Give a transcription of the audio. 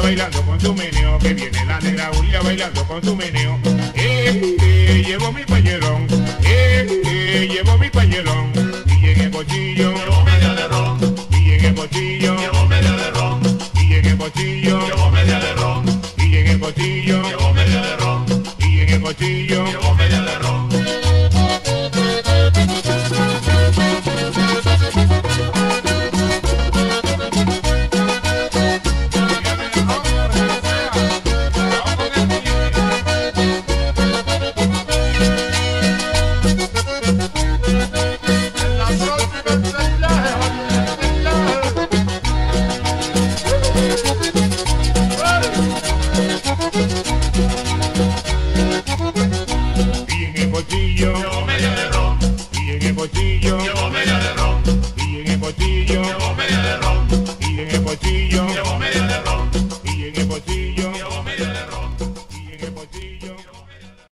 bailando con su meneo, que viene la negra Julia bailando con su meneo. Llevo mi pañerón, llevo mi pañerón, y en el bolsillo llevo media de ron, y en el bolsillo llevo media de ron, y en el bolsillo llevo media de ron.